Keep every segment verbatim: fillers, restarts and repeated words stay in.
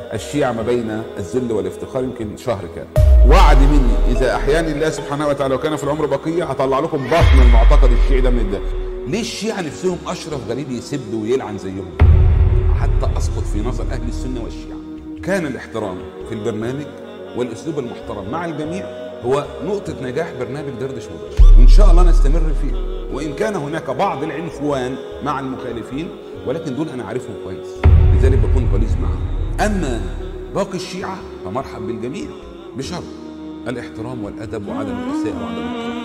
الشيعة ما بين الذل والافتخار يمكن شهر كان. وعد مني اذا احياني الله سبحانه وتعالى وكان في العمر بقيه هطلع لكم بطن المعتقد الشيعي ده من الداخل. ليه الشيعة نفسهم اشرف غريب يسب ويلعن زيهم حتى اسقط في نظر اهل السنه والشيعة؟ كان الاحترام في البرنامج والاسلوب المحترم مع الجميع هو نقطه نجاح برنامج دردش مباشر، وان شاء الله نستمر فيه، وان كان هناك بعض العنفوان مع المخالفين ولكن دول انا عارفهم كويس لذلك بكون غليظ معهم. اما باقي الشيعة فمرحب بالجميع بشرط الاحترام والادب وعدم الاساءه وعدم القرف.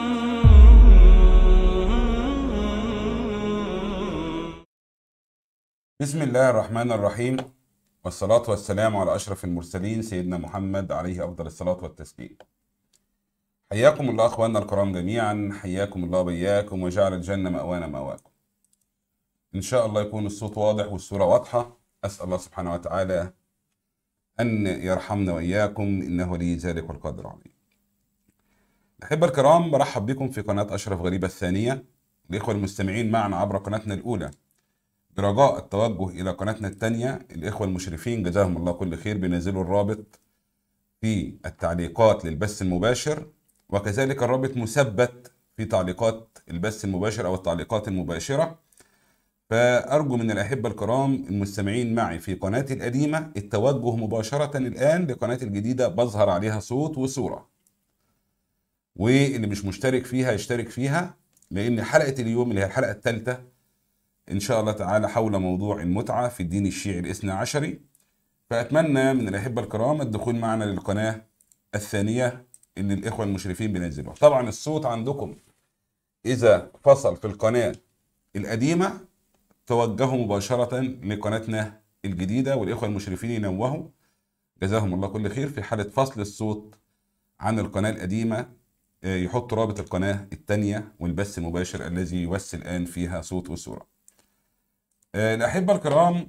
بسم الله الرحمن الرحيم، والصلاة والسلام على أشرف المرسلين سيدنا محمد عليه أفضل الصلاة والتسليم. حياكم الله أخواننا الكرام جميعا، حياكم الله بياكم وجعل الجنة مأوانا مأواكم. إن شاء الله يكون الصوت واضح والصورة واضحة. أسأل الله سبحانه وتعالى أن يرحمنا وإياكم إنه ولي ذلك والقادر عليه. الأحبة الكرام، برحب بكم في قناة أشرف غريبة الثانية. الإخوة المستمعين معنا عبر قناتنا الأولى برجاء التوجه إلى قناتنا الثانية، الإخوة المشرفين جزاهم الله كل خير بينزلوا الرابط في التعليقات للبث المباشر، وكذلك الرابط مثبت في تعليقات البث المباشر أو التعليقات المباشرة. فأرجو من الأحبة الكرام المستمعين معي في قناتي القديمة التوجه مباشرة الآن لقناتي الجديدة، بظهر عليها صوت وصورة، واللي مش مشترك فيها يشترك فيها، لأن حلقة اليوم اللي هي الحلقة الثالثة إن شاء الله تعالى حول موضوع المتعة في الدين الشيعي الاثنى عشري. فأتمنى من الأحبة الكرام الدخول معنا للقناة الثانية اللي الإخوة المشرفين بينزلوها. طبعا الصوت عندكم إذا فصل في القناة القديمة توجهوا مباشرة لقناتنا الجديدة، والإخوة المشرفين ينوهوا جزاهم الله كل خير في حالة فصل الصوت عن القناة القديمة يحط رابط القناة الثانية والبث المباشر الذي يوصل الآن فيها صوت وصورة. الأحبة الكرام،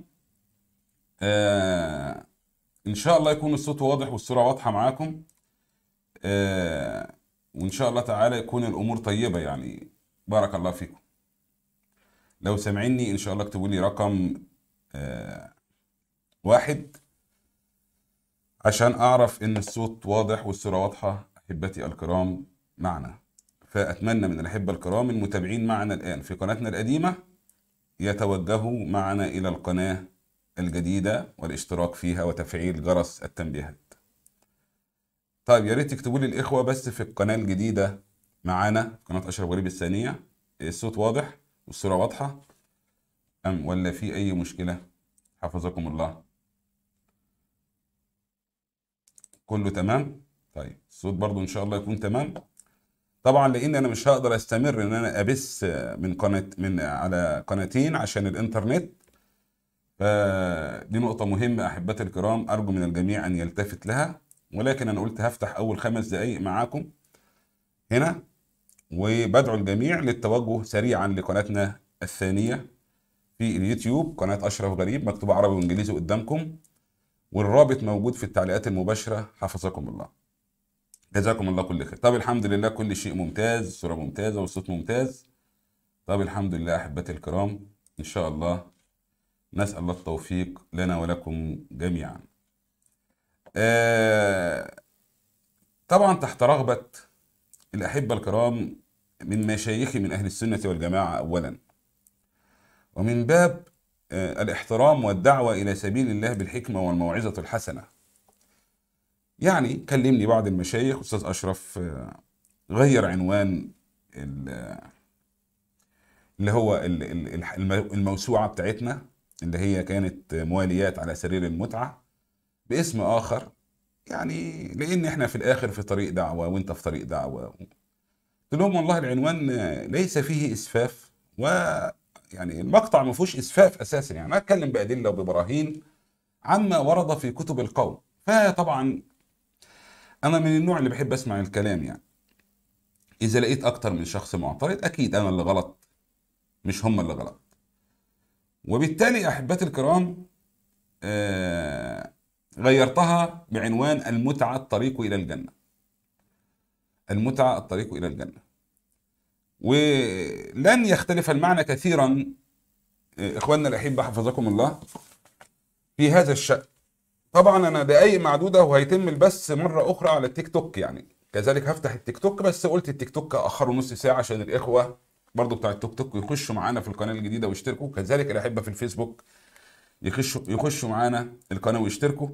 آه إن شاء الله يكون الصوت واضح والصورة واضحة معاكم، آه وإن شاء الله تعالى يكون الأمور طيبة، يعني بارك الله فيكم. لو سمعني إن شاء الله اكتبوا لي رقم آه واحد عشان أعرف إن الصوت واضح والصورة واضحة أحبتي الكرام معنا. فأتمنى من الأحبة الكرام المتابعين معنا الآن في قناتنا القديمة يتوجهوا معنا إلى القناة الجديدة والاشتراك فيها وتفعيل جرس التنبيهات. طيب يا ريت تكتبوا لي الإخوة بس في القناة الجديدة معانا قناة أشرف غريب الثانية الصوت واضح والصورة واضحة أم ولا في أي مشكلة؟ حفظكم الله. كله تمام؟ طيب الصوت برضو إن شاء الله يكون تمام. طبعا لان انا مش هقدر استمر ان انا ابث من قناه من على قناتين عشان الانترنت، فدي نقطه مهمه احبتي الكرام ارجو من الجميع ان يلتفت لها. ولكن انا قلت هفتح اول خمس دقائق معاكم هنا، وبدعو الجميع للتوجه سريعا لقناتنا الثانيه في اليوتيوب، قناه اشرف غريب مكتوب عربي وانجليزي قدامكم، والرابط موجود في التعليقات المباشره. حفظكم الله جزاكم الله كل خير. طب الحمد لله كل شيء ممتاز، الصورة ممتازة والصوت ممتاز. طب الحمد لله أحبتي الكرام، إن شاء الله نسأل الله التوفيق لنا ولكم جميعا. آه طبعا تحت رغبة الأحبة الكرام من مشايخي من أهل السنة والجماعة أولا، ومن باب آه الاحترام والدعوة إلى سبيل الله بالحكمة والموعظة الحسنة، يعني كلمني بعض المشايخ أستاذ أشرف غير عنوان اللي هو الموسوعة بتاعتنا اللي هي كانت مواليات على سرير المتعة باسم آخر، يعني لأن احنا في الآخر في طريق دعوة وانت في طريق دعوة. قلت لهم والله العنوان ليس فيه إسفاف، ويعني المقطع ما فيهوش إسفاف أساسا، يعني أنا أتكلم بأدلة وببراهين عما ورد في كتب القوم. فطبعا أنا من النوع اللي بحب أسمع الكلام، يعني إذا لقيت أكتر من شخص معترض أكيد أنا اللي غلط مش هم اللي غلط. وبالتالي أحبتي الكرام آه غيرتها بعنوان المتعة الطريق إلى الجنة. المتعة الطريق إلى الجنة، ولن يختلف المعنى كثيرا إخواننا الأحبة حفظكم الله في هذا الشأن. طبعا انا دقايق معدوده وهيتم البث مره اخرى على التيك توك، يعني كذلك هفتح التيك توك، بس قلت التيك توك اخره نص ساعه عشان الاخوه برضو بتاع التيك توك يخشوا معانا في القناه الجديده ويشتركوا، كذلك الاحبه في الفيسبوك يخشوا يخشوا معانا القناه ويشتركوا.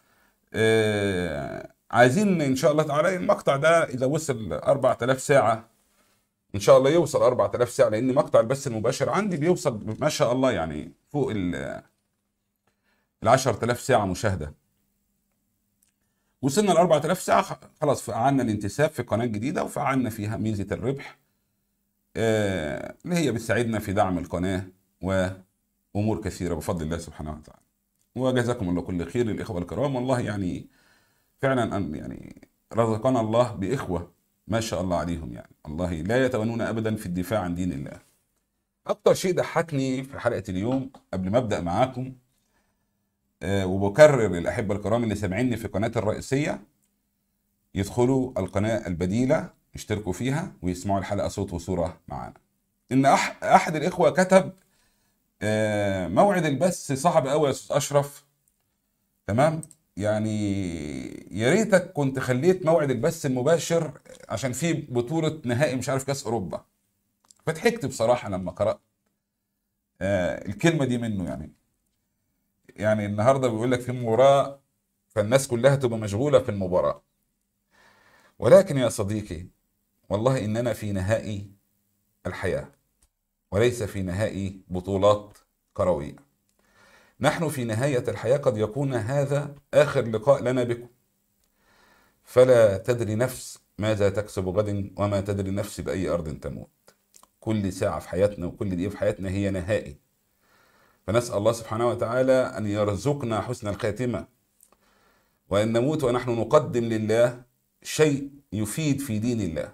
آه عايزين ان شاء الله تعالى المقطع ده اذا وصل أربعة آلاف ساعه ان شاء الله يوصل أربعة آلاف ساعه، لان مقطع البث المباشر عندي بيوصل ما شاء الله يعني فوق ال عشرة آلاف ساعه مشاهده. وصلنا ل أربعة آلاف ساعه، خلاص فعلنا الانتساب في قناه جديده وفعلنا فيها ميزه الربح آه اللي هي بتساعدنا في دعم القناه وامور كثيره بفضل الله سبحانه وتعالى. وجزاكم الله كل خير الاخوه الكرام، والله يعني فعلا أن يعني رزقنا الله باخوه ما شاء الله عليهم، يعني الله لا يتوانون ابدا في الدفاع عن دين الله. اكتر شيء ضحكني في حلقه اليوم قبل ما ابدا معاكم، أه وبكرر الاحبه الكرام اللي سامعيني في قناتي الرئيسيه يدخلوا القناه البديله يشتركوا فيها ويسمعوا الحلقه صوت وصوره معانا، ان أح احد الاخوه كتب أه موعد البث صعب قوي يا استاذ اشرف، تمام، يعني يا ريتك كنت خليت موعد البث المباشر عشان في بطولة نهائي مش عارف كاس اوروبا. فضحكت بصراحة لما قرأت آه الكلمة دي منه، يعني يعني النهارده بيقول لك في مباراة فالناس كلها تبقى مشغولة في المباراة، ولكن يا صديقي والله اننا في نهائي الحياة وليس في نهائي بطولات كروية. نحن في نهاية الحياة قد يكون هذا آخر لقاء لنا بكم، فلا تدري نفس ماذا تكسب غد وما تدري نفس بأي أرض تموت. كل ساعة في حياتنا وكل دقيقة في حياتنا هي نهائي، فنسأل الله سبحانه وتعالى أن يرزقنا حسن الخاتمة، وأن نموت ونحن نقدم لله شيء يفيد في دين الله.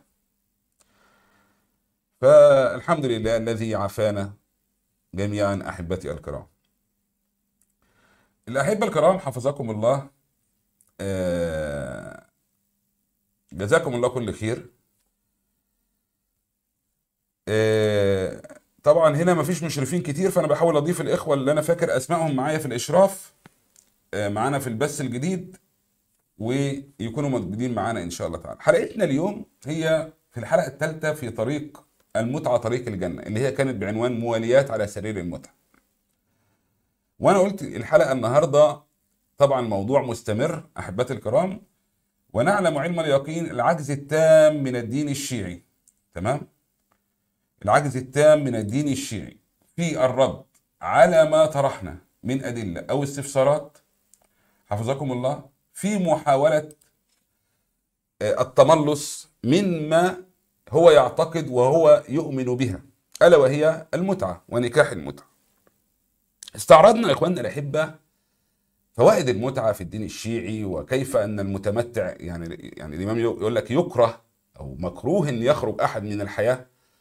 فالحمد لله الذي عافانا جميعا أحبتي الكرام. الأحبة الكرام حفظكم الله، آه جزاكم الله كل خير. آه طبعا هنا مفيش مشرفين كتير، فانا بحاول اضيف الاخوه اللي انا فاكر اسمائهم معايا في الاشراف آه معانا في البث الجديد ويكونوا موجودين معانا ان شاء الله تعالى. حلقتنا اليوم هي في الحلقه الثالثه في طريق المتعه طريق الجنه، اللي هي كانت بعنوان مواليات على سرير المتعه. وانا قلت الحلقه النهارده طبعا موضوع مستمر احبتي الكرام، ونعلم علم اليقين العجز التام من الدين الشيعي، تمام، العجز التام من الدين الشيعي في الرد على ما طرحنا من أدلة أو استفسارات حفظكم الله في محاولة التملص مما هو يعتقد وهو يؤمن بها، ألا وهي المتعة ونكاح المتعة. استعرضنا يا إخواننا الأحبة فوائد المتعة في الدين الشيعي، وكيف أن المتمتع يعني يعني الإمام يقول لك يكره أو مكروه أن يخرج أحد من الحياة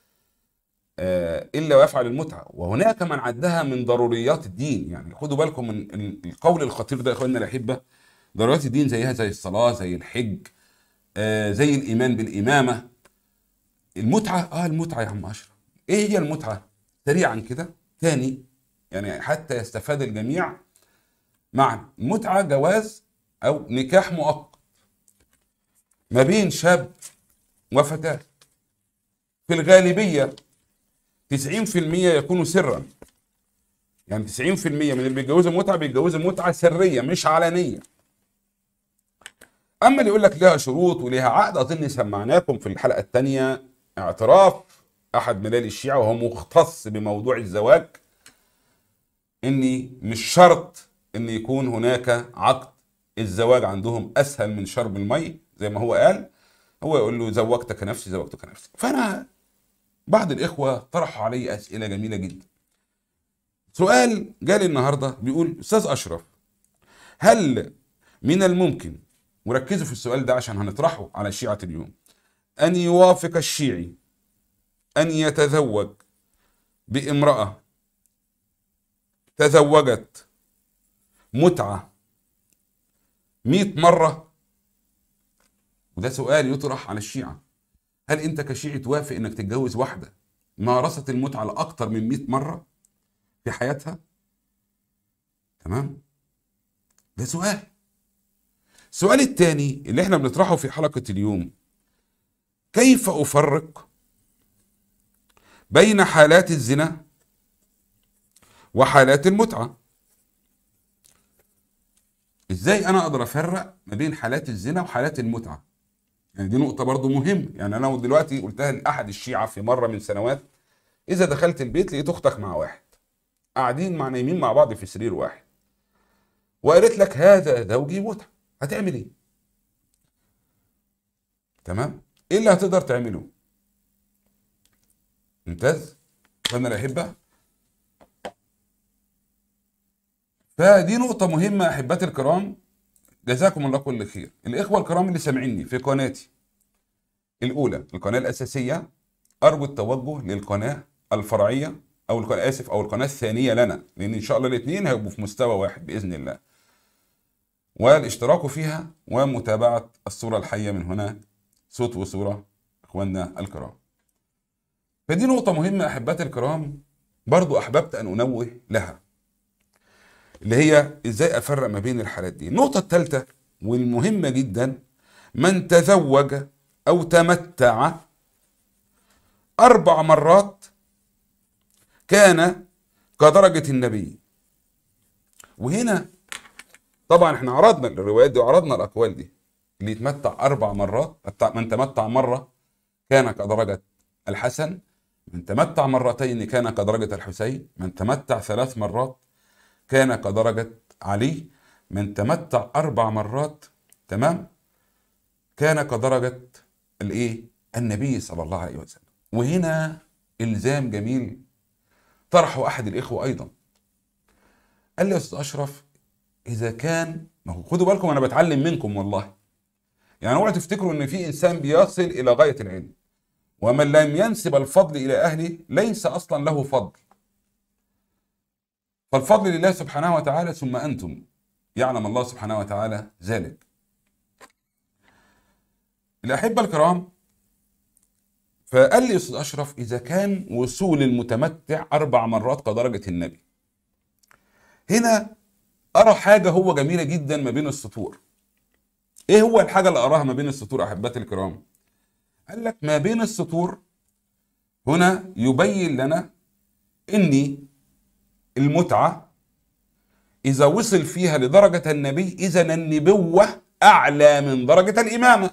إلا ويفعل المتعة، وهناك من عدها من ضروريات الدين. يعني خدوا بالكم من القول الخطير ده يا إخواننا الأحبة. ضروريات الدين زيها زي الصلاة، زي الحج، زي الإيمان بالإمامة. المتعة آه المتعة يا عم أشرف، إيه هي المتعة؟ سريعا كده تاني يعني حتى يستفاد الجميع. معنى المتعة جواز أو نكاح مؤقت ما بين شاب وفتاة، في الغالبية تسعين في المية يكونوا سرا، يعني تسعين في المية من اللي بيتجوزوا متعة بيتجوزوا متعة سرية مش علنية. أما اللي يقول لك لها شروط وليها عقد، أظن سمعناكم في الحلقة الثانية اعتراف أحد ملال الشيعة وهو مختص بموضوع الزواج، إني مش شرط إن يكون هناك عقد. الزواج عندهم أسهل من شرب المي زي ما هو قال، هو يقول له زوجتك نفسي زوجتك نفسي. فأنا بعض الإخوة طرحوا علي أسئلة جميلة جدا. سؤال جالي النهاردة بيقول أستاذ أشرف، هل من الممكن، وركزوا في السؤال ده عشان هنطرحه على الشيعة اليوم، أن يوافق الشيعي أن يتزوج بامرأة تزوجت متعة مئة مرة؟ وده سؤال يطرح على الشيعة. هل أنت كشيعي توافق أنك تتجوز واحدة مارست المتعة لأكثر من مئة مرة في حياتها؟ تمام؟ ده سؤال. السؤال الثاني اللي احنا بنطرحه في حلقة اليوم: كيف أفرق بين حالات الزنا وحالات المتعة؟ ازاي انا اقدر افرق ما بين حالات الزنا وحالات المتعة؟ يعني دي نقطة برضو مهمة. يعني انا دلوقتي قلتها لأحد الشيعة في مرة من سنوات: اذا دخلت البيت لقيت اختك مع واحد قاعدين مع نايمين مع بعض في سرير واحد، وقالت لك هذا زوجي متعة، هتعمل ايه؟ تمام؟ ايه اللي هتقدر تعمله؟ ممتاز. فانا الاحبه، فدي نقطة مهمة أحبتي الكرام، جزاكم الله كل خير. الإخوة الكرام اللي سامعيني في قناتي الأولى، القناة الأساسية، أرجو التوجه للقناة الفرعية أو القناة آسف أو القناة الثانية لنا، لأن إن شاء الله الاثنين هيبقوا في مستوى واحد بإذن الله، والاشتراك فيها ومتابعة الصورة الحية من هنا، صوت وصورة إخواننا الكرام. فدي نقطة مهمة أحبتي الكرام، برضو أحببت أن أنوه لها، اللي هي ازاي افرق ما بين الحالات دي. النقطة الثالثة والمهمة جدا: من تزوج او تمتع اربع مرات كان كدرجة النبي. وهنا طبعا احنا عرضنا الروايات دي وعرضنا الاقوال دي. اللي يتمتع اربع مرات، من تمتع مرة كان كدرجة الحسن، من تمتع مرتين كان كدرجة الحسين، من تمتع ثلاث مرات كان كدرجة علي، من تمتع أربع مرات تمام كان كدرجة الإيه؟ النبي صلى الله عليه وسلم. وهنا إلزام جميل طرحه أحد الإخوة أيضا، قال لي يا أستاذ أشرف إذا كان، ما هو خدوا بالكم أنا بتعلم منكم والله، يعني اوعوا تفتكروا إن في إنسان بيصل إلى غاية العلم، ومن لم ينسب الفضل إلى أهله ليس أصلا له فضل، فالفضل لله سبحانه وتعالى ثم أنتم، يعلم الله سبحانه وتعالى ذلك. الأحبة الكرام، فقال لي أستاذ أشرف إذا كان وصول المتمتع أربع مرات كدرجة النبي، هنا أرى حاجة هو جميلة جدا ما بين السطور. إيه هو الحاجة اللي أراها ما بين السطور أحبتي الكرام؟ قال لك ما بين السطور هنا يبين لنا إني المتعة إذا وصل فيها لدرجة النبي إذن النبوة أعلى من درجة الإمامة،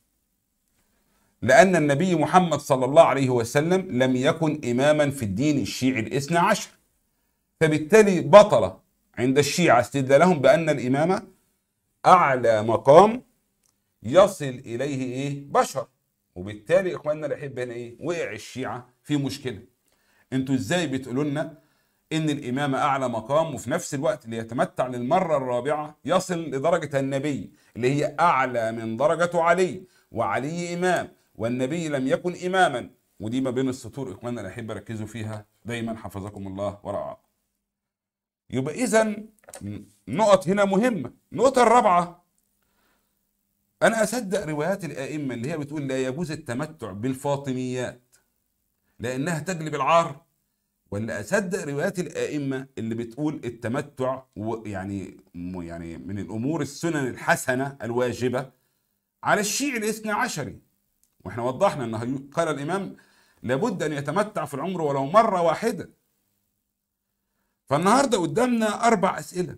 لأن النبي محمد صلى الله عليه وسلم لم يكن إماما في الدين الشيعي الاثنى عشر، فبالتالي بطل عند الشيعة استدلالهم بأن الإمامة أعلى مقام يصل إليه إيه؟ بشر. وبالتالي إخواننا الأحبة هنا إيه؟ وقع الشيعة في مشكلة. أنتوا إزاي بتقولوا لنا إن الإمامة أعلى مقام وفي نفس الوقت اللي يتمتع للمرة الرابعة يصل لدرجة النبي اللي هي أعلى من درجة علي، وعلي إمام والنبي لم يكن إماما؟ ودي ما بين السطور إخواننا الأحبة، ركزوا فيها دايما حفظكم الله ورعاكم. يبقى إذن نقط هنا مهمة. النقطة الرابعة: أنا أصدق روايات الآئمة اللي هي بتقول لا يجوز التمتع بالفاطميات لأنها تجلب العار، ولا أصدق روايات الآئمة اللي بتقول التمتع يعني يعني من الأمور السنن الحسنة الواجبة على الشيعي الاثنى عشري؟ واحنا وضحنا أنه قال الإمام لابد أن يتمتع في العمر ولو مرة واحدة. فالنهاردة قدامنا أربع أسئلة،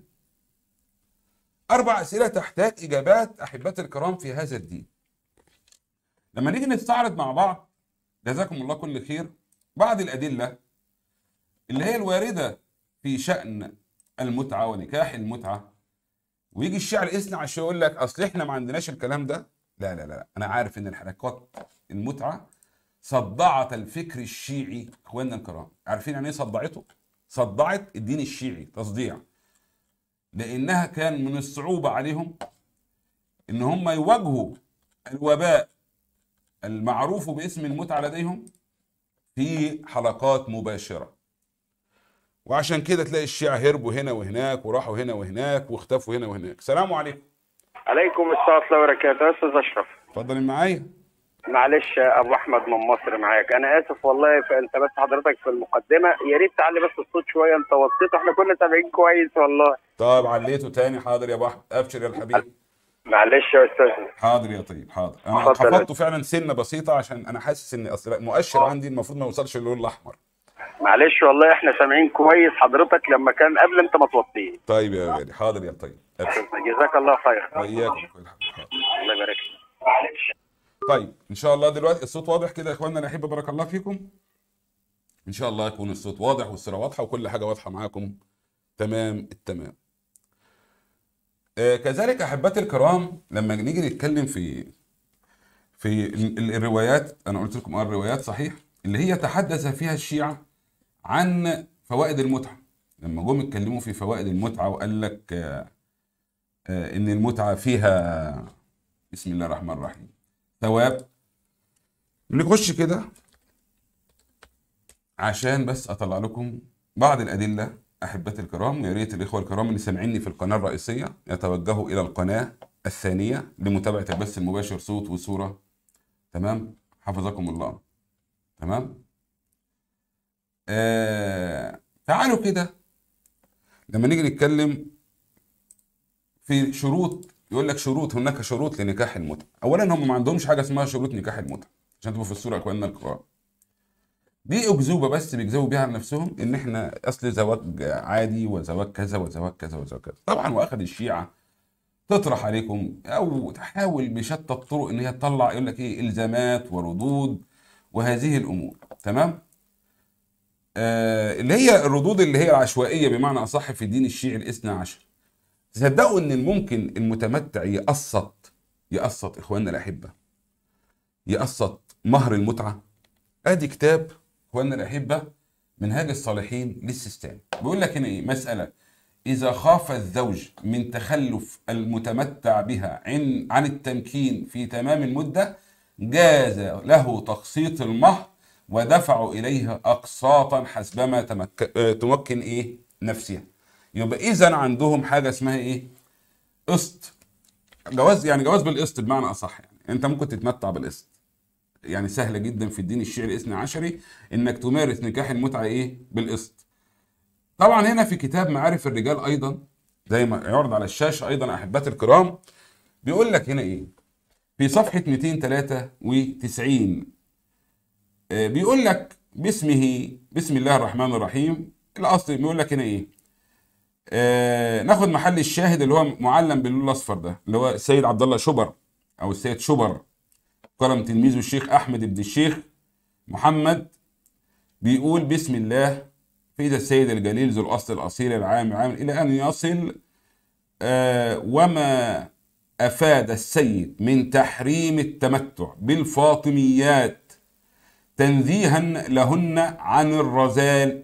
أربع أسئلة تحتاج إجابات أحبتي الكرام في هذا الدين. لما نيجي نستعرض مع بعض جزاكم الله كل خير بعض الأدلة اللي هي الواردة في شأن المتعة ونكاح المتعة، ويجي الشيعة الاثنى عشر يقول لك أصل إحنا ما عندناش الكلام ده. لا لا لا، أنا عارف إن الحركات المتعة صدعت الفكر الشيعي. إخواننا الكرام عارفين يعني إيه صدعته؟ صدعت الدين الشيعي تصديع، لأنها كان من الصعوبة عليهم إن هم يواجهوا الوباء المعروف باسم المتعة لديهم في حلقات مباشرة. وعشان كده تلاقي الشيعة هربوا هنا وهناك وراحوا هنا وهناك واختفوا هنا وهناك. السلام عليكم. عليكم السلام ورحمة الله وبركاته. يا أستاذ أشرف اتفضل معايا. معلش أبو أحمد من مصر معاك. أنا آسف والله، فأنت بس حضرتك في المقدمة يا ريت تعلي بس الصوت شوية، أنت وطيته، إحنا كنا سامعين كويس والله. طب عليته تاني، حاضر يا أبو أحمد، أبشر يا الحبيب. معلش يا استاذ. حاضر يا طيب، حاضر. انا اتفضل يا خفضته أستاذ. فعلا سنه بسيطه عشان انا حاسس ان اصل مؤشر عندي المفروض ما يوصلش للون الاحمر. معلش والله احنا سامعين كويس حضرتك لما كان قبل انت ما توطيه. طيب يا غالي، حاضر يا طيب، ابشر. جزاك الله خير. واياكم يا أخوي الحبيب، حاضر. الله يبارك فيك. معلش. طيب ان شاء الله دلوقتي الصوت واضح كده يا اخواننا الاحبه، بارك الله فيكم. ان شاء الله يكون الصوت واضح والصوره واضحه وكل حاجه واضحه معاكم تمام التمام. آه كذلك احبتي الكرام، لما نيجي نتكلم في في ال- ال- الروايات، انا قلت لكم اه الروايات صحيح اللي هي تحدث فيها الشيعة عن فوائد المتعة. لما جم اتكلموا في فوائد المتعة وقال لك آه، آه، ان المتعة فيها بسم الله الرحمن الرحيم ثواب. نخش كده عشان بس اطلع لكم بعض الادلة احبتي الكرام، ويا ريت الاخوة الكرام اللي سامعيني في القناة الرئيسية يتوجهوا الى القناة الثانية لمتابعة البث المباشر صوت وصورة. تمام، حفظكم الله. تمام. آه تعالوا كده لما نيجي نتكلم في شروط، يقول لك شروط، هناك شروط لنكاح المتعة. اولا هم ما عندهمش حاجه اسمها شروط نكاح المتعة، عشان تبقوا في الصوره يا اخواننا الكرام. دي اكذوبه بس بيكذبوا بيها عن نفسهم، ان احنا اصل زواج عادي وزواج كذا وزواج كذا وزواج كذا. طبعا واخد الشيعه تطرح عليكم او تحاول بشتى الطرق ان هي تطلع، يقول لك ايه، الزامات وردود وهذه الامور. تمام. آه اللي هي الردود اللي هي العشوائيه بمعنى اصح في الدين الشيعي الاثنى عشر. تصدقوا ان الممكن المتمتع يقسط يقسط اخواننا الاحبه، يقسط مهر المتعه؟ ادي كتاب اخواننا الاحبه منهاج الصالحين للسيستاني بيقول لك هنا ايه، مساله اذا خاف الزوج من تخلف المتمتع بها عن عن التمكين في تمام المده جاز له تقسيط المهر ودفع اليها اقساطا حسبما تمك... آه، تمكن ايه نفسها. يبقى اذا عندهم حاجه اسمها ايه، قسط، جواز، يعني جواز بالقسط بمعنى اصح. يعني انت ممكن تتمتع بالقسط، يعني سهله جدا في الدين الشيعي الاثني عشري انك تمارس نكاح المتعه ايه بالقسط. طبعا هنا في كتاب معارف الرجال ايضا زي ما يعرض على الشاشه ايضا احبتي الكرام، بيقول لك هنا ايه في صفحه مئتين وثلاثة وتسعين، آه، بيقول لك باسمه بسم الله الرحمن الرحيم. الاصل بيقول لك هنا ايه، آه ناخد محل الشاهد اللي هو معلم باللون الاصفر ده، اللي هو السيد عبد الله شبر او السيد شبر كرم تلميذه الشيخ احمد بن الشيخ محمد. بيقول بسم الله فإذا السيد الجليل ذو الاصل الاصيل العام عام الى ان يصل آه وما افاد السيد من تحريم التمتع بالفاطميات تنزيها لهن عن الرذال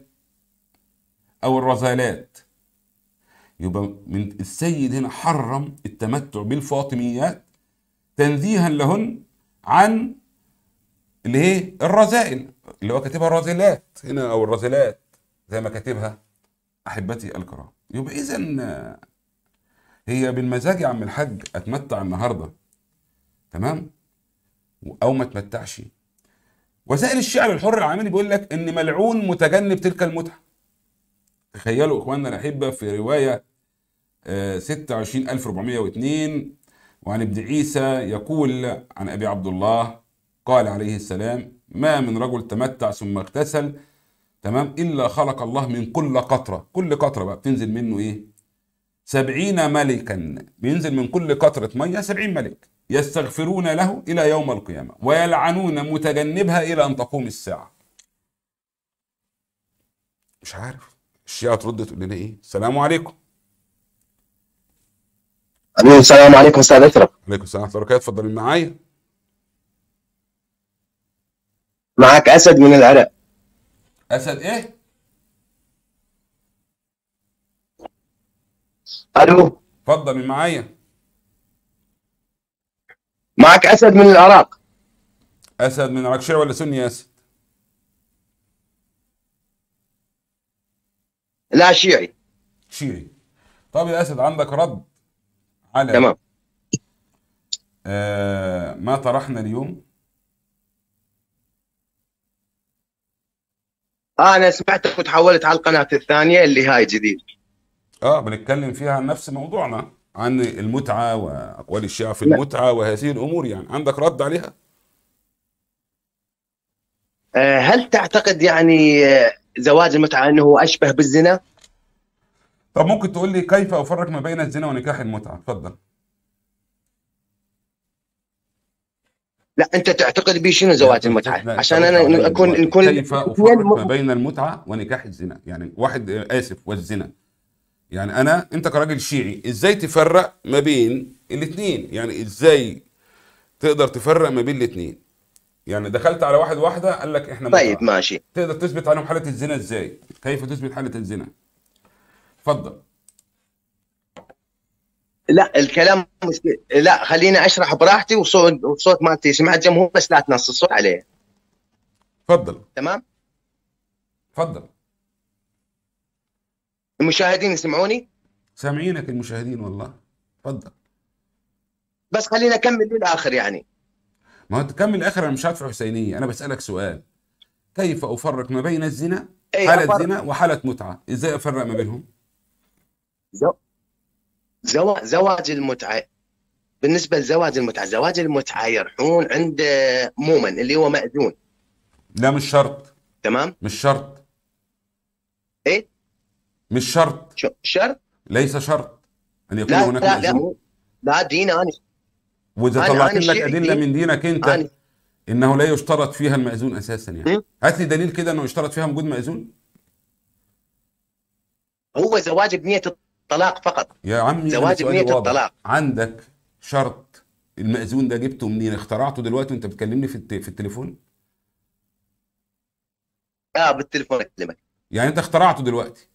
او الرذالات. يبقى من السيد هنا حرم التمتع بالفاطميات تنزيها لهن عن اللي هي الرذائل، اللي هو كاتبها الرذيلات هنا او الرذيلات زي ما كاتبها احبتي الكرام. يبقى اذا هي بالمزاج يا عم الحاج اتمتع النهارده تمام او ما اتمتعش. وسائل الشعر الحر العاملي بيقول لك ان ملعون متجنب تلك المتعه. تخيلوا اخواننا الاحبه في روايه ستة وعشرين ألف وأربعمائة واثنين وعن ابن عيسى يقول عن ابي عبد الله قال عليه السلام ما من رجل تمتع ثم اغتسل تمام الا خلق الله من كل قطره، كل قطره بقى بتنزل منه ايه، سبعين ملكا، بينزل من كل قطره ميه سبعين ملك يستغفرون له الى يوم القيامه ويلعنون متجنبها الى ان تقوم الساعه. مش عارف الشيعة ترد تقول لنا ايه؟ السلام عليكم. ألو السلام عليكم أستاذ أشرف. عليكم السلام ورحمة الله وبركاته، اتفضل معايا. معك أسد من العراق. أسد إيه؟ ألو. اتفضل من معايا. معك أسد من العراق. أسد من العراق، شيعي ولا سني يا أسد؟ لا شيعي. شيعي. طب يا أسد عندك رد على تمام. آه ما طرحنا اليوم؟ أنا سمعتك وتحولت على القناة الثانية اللي هاي جديد. اه بنتكلم فيها عن نفس موضوعنا، عن المتعة وأقوال الشيعة في لا. المتعة وهذه الأمور، يعني عندك رد عليها؟ آه، هل تعتقد يعني آه، زواج المتعة أنه أشبه بالزنا؟ طب ممكن تقول لي كيف أفرق ما بين الزنا ونكاح المتعة؟ اتفضل. لا، أنت تعتقد به شنو لا زواج أنت المتعة؟ لا، أنت عشان رد أنا عليا أكون دلوقتي. نكون كيف الاثنين أفرق ما م- بين المتعة ونكاح الزنا؟ يعني واحد آه، آسف والزنا. يعني أنا أنت كراجل شيعي إزاي تفرق ما بين الاثنين؟ يعني إزاي تقدر تفرق ما بين الاثنين؟ يعني دخلت على واحد واحدة قال لك إحنا طيب متعة، ماشي. تقدر تثبت عليهم حالة الزنا إزاي؟ كيف تثبت حالة الزنا؟ اتفضل. لا الكلام مش... لا خليني أشرح براحتي، وصوت وصوت مالتي سمع الجمهور، بس لا تنص الصوت عليه. اتفضل. تمام؟ اتفضل. المشاهدين يسمعوني؟ سامعينك المشاهدين والله. اتفضل. بس خليني أكمل للآخر يعني. ما هو تكمل اخر، انا مش هدفع حسينيه، انا بسالك سؤال. كيف افرق ما بين الزنا، أي حاله أفرق. زنا وحاله متعه؟ ازاي افرق ما بينهم؟ زو... زو... زواج المتعة، بالنسبة لزواج المتعة، زواج المتعة يروحون عند مؤمن اللي هو مأذون. لا مش شرط. تمام؟ مش شرط. إيه؟ مش شرط. شو شرط؟ ليس شرط ان يكون لا هناك لا لا مأذون. مو لا دين أنا. واذا أنا طلعت أنا لك الشيعي ادله دين. من دينك انت أنا انه لا يشترط فيها المأذون اساسا، يعني م? هات لي دليل كده انه يشترط فيها وجود مأذون. هو زواج بنية الطلاق فقط. يا عمي انا زواج سؤالي بنية واضح. الطلاق. عندك شرط المأذون ده جبته منين؟ اخترعته دلوقتي وانت بتكلمني في الت- في التليفون؟ اه بالتليفون اكلمك. يعني انت اخترعته دلوقتي؟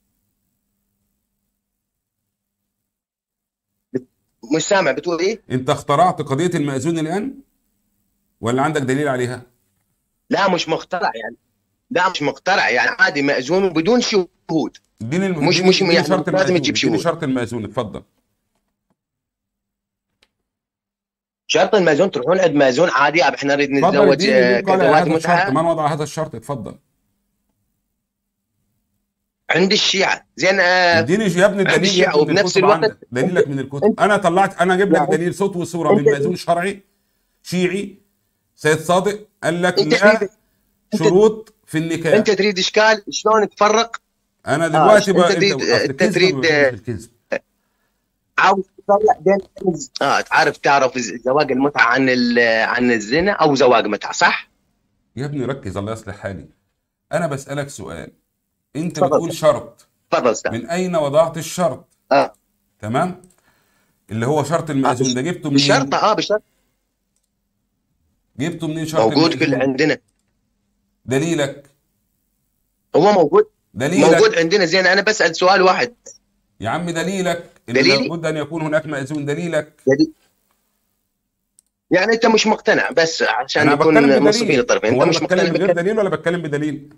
مش سامع بتقول ايه؟ انت اخترعت قضية المأذون الآن ولا عندك دليل عليها؟ لا مش مخترع يعني. لا مش مخترع يعني، عادي مأذون بدون شهود. اديني الم... مش اديني مش اديني يعني شرط لازم المأذون، تجيب اديني شهود. شرط المأذون، اتفضل. شرط المأذون تروحون عند مأذون عادي، احنا نريد اتفضل نتزوج اديني آه، مين قال كزواج هذا الشرط؟ متعة. من وضع هذا الشرط؟ اتفضل. عند الشيعة زين. آه، اديني يا ابني عند الدليل، يا الشيعة ابني من وبنفس الكتب الوقت عندك، دليلك من انت الكتب. انا طلعت، انا اجيب لك لا دليل صوت وصورة من انت مأذون شرعي شيعي سيد صادق قال لك انت لا تريد انت شروط في انت النكاح. تريد اشكال شلون تفرق. انا اه دلوقتي بقى انت انت تريد اصل انت الكذب ما تريد بحبش آه، الكذب. عاوز تفرق بين اه تعرف تعرف زواج المتعة عن ال- عن الزنا او زواج متعة، صح؟ يا ابني ركز الله يصلح حالي. انا بسألك سؤال، انت تفضل بتقول شرط، تفضل استاذ. من اين وضعت الشرط؟ اه تمام، اللي هو شرط آه، المأذون بش- ده جبته بشرط منين؟ اه بشرط جبته منين شرط موجود في المأذون؟ عندنا. دليلك؟ هو موجود موجود دليلك عندنا. زين انا بسأل سؤال واحد. يا عم، دليلك ان دليلي لابد ان يكون هناك مأذون، دليلك. دليل. يعني انت مش مقتنع، بس عشان انا بتكلم نكون منصفين بدليل. الطرفين، هو انت انا مش بتكلم مقتنع بغير بالكلام. دليل ولا بتكلم بدليل؟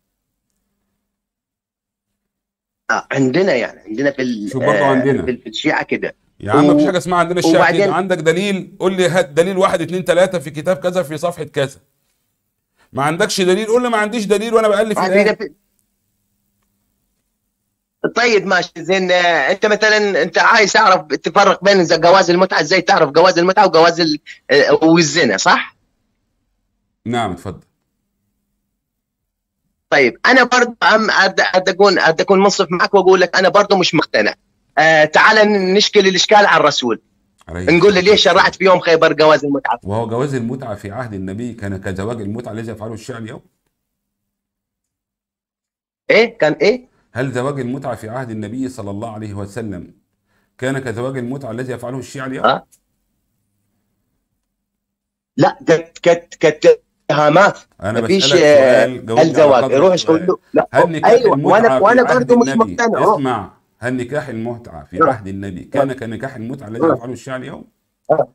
آه عندنا يعني عندنا في ال- شوف برضه آه عندنا في في الشيعة كده. يا عم، مفيش حاجه اسمها عندنا الشيعة كده. وبعدين عندك دليل قول لي، هات دليل واحد اتنين تلاته في كتاب كذا في صفحه كذا. ما عندكش دليل قول لي ما عنديش دليل وانا بألف عندنا الآن. في... طيب ماشي. زين آه انت مثلا انت عايز تعرف تفرق بين جواز المتعة، ازاي تعرف جواز المتعة وجواز ال... آه والزنا، صح؟ نعم اتفضل. طيب انا برضه عم أد أد اكون أد اكون منصف معك واقول لك انا برضه مش مقتنع. آه تعال نشكل الاشكال على الرسول، عليه نقول له الصلاة ليش شرعت والسلام. في يوم خيبر جواز المتعة؟ وهو جواز المتعة في عهد النبي كان كزواج المتعة الذي يفعله الشيعة اليوم؟ ايه كان ايه؟ هل زواج المتعة في عهد النبي صلى الله عليه وسلم كان كزواج المتعة الذي يفعله الشيعة اليوم؟ ها؟ لا كت كت كت اتهامات. أنا ما فيش بسألك آه سؤال، جاوبني على الزواج قدر يروح يقول السؤال. له لا. هل نكاح ايوه وانا المتعة في وانا عهد برضه مش النبي، مقتنع. أوه. اسمع، هل نكاح المتعة في أوه. عهد النبي كان كنكاح المتعة الذي أوه. يفعله الشيعة اليوم؟ أوه.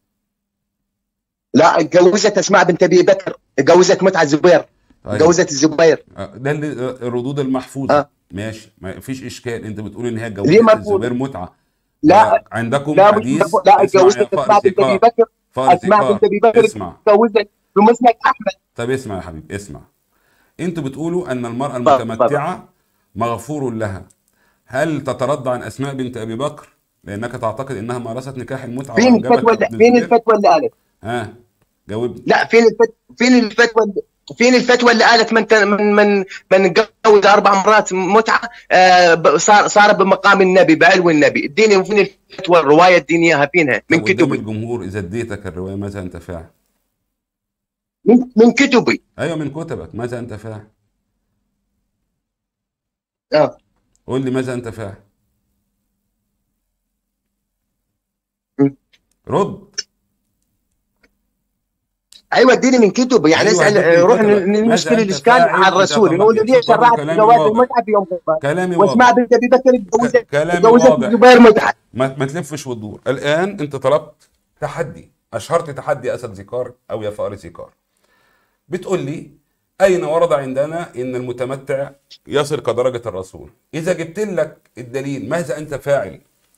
لا اتجوزت اسماء بنت ابي بكر، اتجوزت متعة الزبير، طيب اتجوزت الزبير. ده اللي الردود المحفوظة. اه ماشي، ما فيش إشكال. أنت بتقول إن هي ليه اتجوزت مرفوض؟ الزبير متعة. لا عندكم لا مش حديث، مرفوض. لا اسمع اتجوزت يا اسماء فارس بنت ابي إيقاع، بكر، فارس اسماء إيقاع، بنت ابي بكر اسمع. اتجوزت بمسلك احمد. طب اسمع يا حبيبي، اسمع. انتوا بتقولوا ان المرأة تفضل. المتمتعة مغفور لها. هل تترضى عن اسماء بنت ابي بكر لانك تعتقد انها مارست نكاح المتعه فين وانجبت الفتوى اللي ابن فين الزبير. الفتوى اللي قالت؟ ها جاوبني. لا، فين الفتوى فين الفتوى اللي فين الفتوى اللي قالت من من من من جوز اربع مرات متعه آه صار صار بمقام النبي بعلو النبي. اديني فين الفتوى الروايه اديني اياها فينها من طب قدام كتبي. الجمهور اذا اديتك الروايه ماذا انت فاعل؟ من, من كتبي. ايوه من كتبك، ماذا انت فاعل؟ اه قول لي ماذا انت فاعل؟ م. رد. ايوه اديني من كتبي، يعني ايوه اسال هديك من روح كتبك. نشكل ماذا انت الاشكال فاعل على اذا الرسول، نقول له طلق؟ ليش شوف برضه شرعت كلامي جواز واضح، المتعه في يوم القيامه؟ كلامي واسمع واضح، بنت ابي بكر اتجوزت ك- كلامي اتجوزت واضح. الزبير متعه. ما, ما تلفش وتدور. الان انت طلبت تحدي، اشهرت تحدي اسد زكار او يا فار زكار. بتقول لي اين ورد عندنا ان المتمتع يصل كدرجه الرسول؟ اذا جبت لك الدليل ماذا انت فاعل؟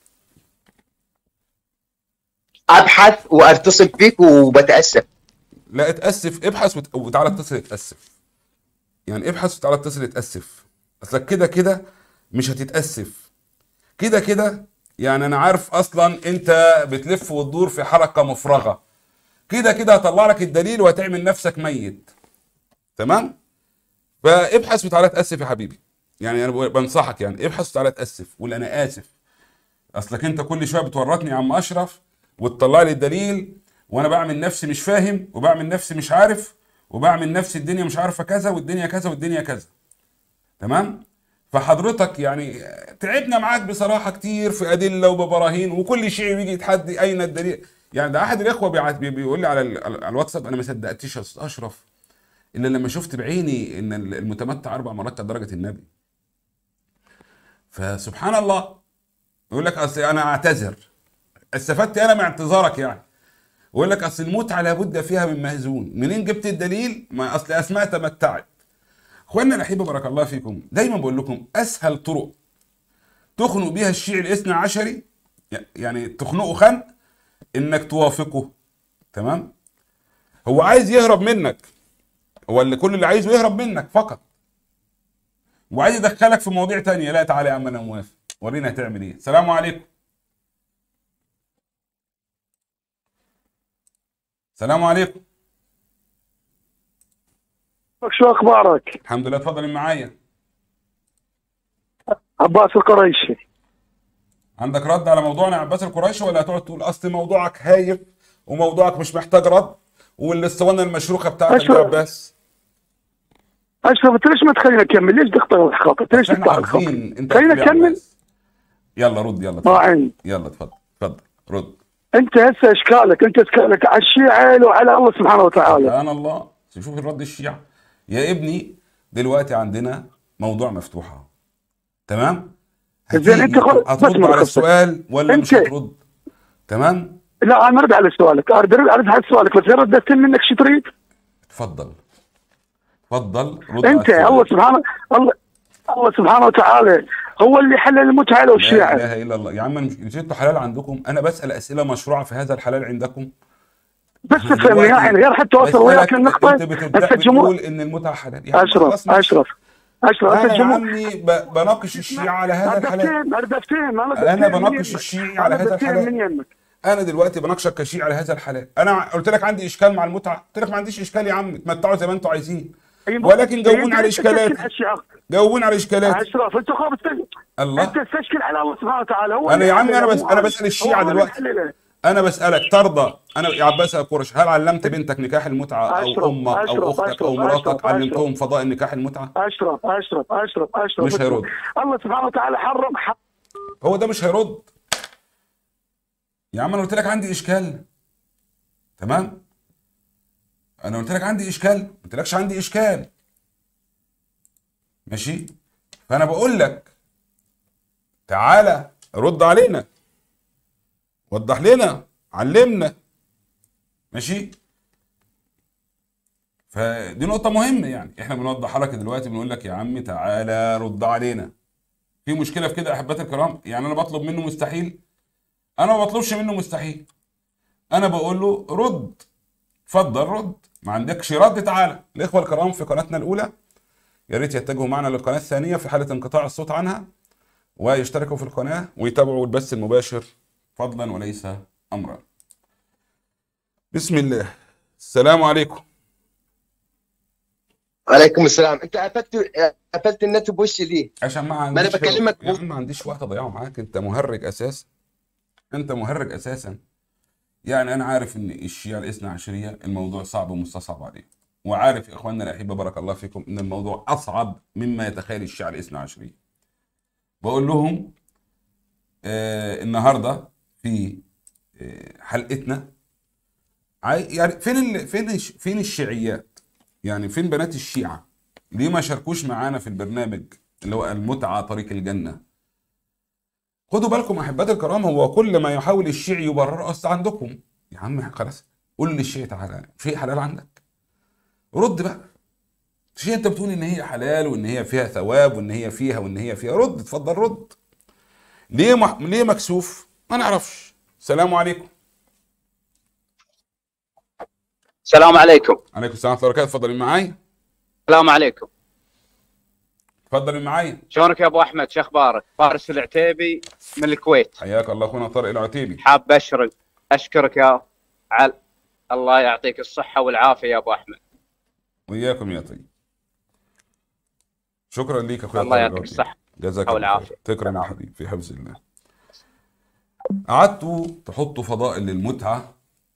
ابحث واتصل فيك وبتاسف. لا اتاسف، ابحث وت- وتعالى اتصل اتاسف. يعني ابحث وتعالى اتصل اتاسف. اصلك كده كده مش هتتاسف كده كده. يعني انا عارف اصلا انت بتلف وتدور في حلقه مفرغه. كده كده هطلع لك الدليل وهتعمل نفسك ميت. تمام؟ فابحث وتعالى اتاسف يا حبيبي. يعني انا بنصحك، يعني ابحث وتعالى اتاسف وقول انا اسف. اصلك انت كل شويه بتورطني يا عم اشرف وتطلع لي الدليل، وانا بعمل نفسي مش فاهم وبعمل نفسي مش عارف وبعمل نفسي الدنيا مش عارفه كذا والدنيا كذا والدنيا كذا. تمام؟ فحضرتك يعني تعبنا معاك بصراحه كتير في ادله وببراهين، وكل شيء بيجي يتحدي اين الدليل. يعني ده احد الاخوه بيعت- بي- بيقول لي على ال- على الواتساب انا ما صدقتش يا استاذ اشرف الا لما شفت بعيني ان المتمتع اربع مرات كدرجه النبي. فسبحان الله يقول لك اصل انا اعتذر. استفدت انا من اعتذارك يعني؟ ويقول لك اصل المتعه لابد فيها من مهزون. منين جبت الدليل؟ ما اصل اسماء تمتعت. اخواننا الاحبه بارك الله فيكم، دايما بقول لكم اسهل طرق تخنق بيها الشيعي الاثنى عشري، يعني تخنقه خنق، انك توافقه. تمام؟ هو عايز يهرب منك، هو اللي كل اللي عايزه يهرب منك فقط، وعايز يدخلك في مواضيع تانية. لا تعالى يا عم انا موافق، ورينا هتعمل ايه. السلام عليكم. السلام عليكم. شو اخبارك؟ الحمد لله. اتفضل معايا. عباس القريشي. عندك رد على موضوعنا يا عباس القريشي، ولا هتقعد تقول اصل موضوعك هايف وموضوعك مش محتاج رد والاسطوانه المشروخه بتاعتك دي يا عباس؟ اشرف انت ليش ما تخليني اكمل؟ ليش تقطع الخط؟ انت ليش احنا تقطع الخط؟ عارفين انت خلينا بتقول إيه يا نكمل. عباس. يلا رد، يلا ما اتفضل. عندي. يلا اتفضل اتفضل رد. انت هسه اشكالك انت اشكالك على الشيعه وعلى الله سبحانه وتعالى. سبحان الله. شوف الرد الشيعي يا ابني. دلوقتي عندنا موضوع مفتوح اهو. تمام؟ زين انت خل... هترد على السؤال ولا انت... مش هترد؟ تمام؟ لا انا ارد على سؤالك، ارد ارد على سؤالك، بس ردت منك شو تريد؟ اتفضل اتفضل رد. انت الله سبحانه الله الله سبحانه وتعالى هو اللي حلل المتعه لو الشيعه. لا اله الا الله يا عم. مش انتوا حلال عندكم؟ انا بسال اسئله مشروعه في هذا الحلال عندكم. بس تفهمني يعني غير حتى اوصل وياك النقطه. انت بتدعي بتقول ان المتعه حلال. يعني اشرف اشرف اشرف انا يا عمي ب- بناقش الشيعة على هذا الحلال. انا بفتهم انا بناقش الشيعي على هذا الحلال. انا دلوقتي بناقشك كشيعي على هذا الحلال. انا قلت لك عندي اشكال مع المتعه؟ قلت لك ما عنديش اشكال يا عم، اتمتعوا زي ما انتوا عايزين، ولكن جاوبوني على اشكالاتي. جاوبوني على اشكالاتي. اشرف انت خاف الله. انت تستشكل على الله سبحانه وتعالى. هو انا يا عمي انا بس انا بسال الشيعة دلوقتي. انا بسالك ترضى انا يا عباس القرش هل علمت بنتك نكاح المتعه او امك او اختك او مراتك علمتهم فضائل نكاح المتعه؟ اشرف اشرف اشرف اشرف مش هيرد. الله سبحانه وتعالى حرم. هو ده مش هيرد يا عم. انا قلت لك عندي اشكال. تمام؟ انا قلت لك عندي اشكال، ما قلتلكش عندي اشكال. ماشي؟ فانا بقول لك تعالى رد علينا، وضح لنا، علمنا. ماشي؟ فدي نقطة مهمة. يعني احنا بنوضحها لك دلوقتي، بنقول لك يا عمي تعالى رد علينا. في مشكلة في كده يا احبتي الكرام؟ يعني انا بطلب منه مستحيل؟ انا ما بطلبش منه مستحيل، انا بقول له رد. اتفضل رد. ما عندكش رد تعالى. الاخوة الكرام في قناتنا الاولى يا ريت يتجهوا معنا للقناة الثانية في حالة انقطاع الصوت عنها، ويشتركوا في القناة ويتابعوا البث المباشر فضلا وليس أمرا. بسم الله. السلام عليكم. وعليكم السلام. انت قفلت قفلت النت بوشي ليه؟ عشان ما ما انا عنديش بكلمك يا عم ما عنديش وقت اضيعه معاك. انت مهرج اساسا، انت مهرج اساسا. يعني انا عارف ان الشيعة الاثنى عشرية الموضوع صعب ومستصعب عليهم، وعارف يا اخواننا الاحبه بارك الله فيكم ان الموضوع اصعب مما يتخيل الشيعة الاثنى عشرية. بقول لهم آه النهارده في آه حلقتنا يعني فين ال... فين الش... فين الشيعيات؟ يعني فين بنات الشيعة؟ ليه ما شاركوش معانا في البرنامج اللي هو المتعة طريق الجنة؟ خدوا بالكم احبائي الكرام، هو كل ما يحاول الشيعي يبرر اصل عندكم. يا عم خلاص قول للشيعي تعالى، شيء حلال عندك رد بقى. شيء انت بتقول ان هي حلال وان هي فيها ثواب وان هي فيها وان هي فيها، رد اتفضل رد. ليه مح... ليه مكسوف؟ ما نعرفش. السلام عليكم. السلام عليكم. عليكم السلام ورحمة الله وبركاته. اتفضل معايا. السلام عليكم. اتفضل معايا. شلونك يا ابو احمد؟ شو اخبارك؟ فارس العتيبي من الكويت. حياك الله اخونا طارق العتيبي. حاب اشرك اشكرك يا عل الله يعطيك الصحة والعافية يا ابو احمد. وإياكم يا طيب. شكرا ليك اخويا. الله يعطيك الصحة جزاك الله خير. تكرم يا حبيبي في حفظ الله. قعدتوا تحطوا فضائل للمتعة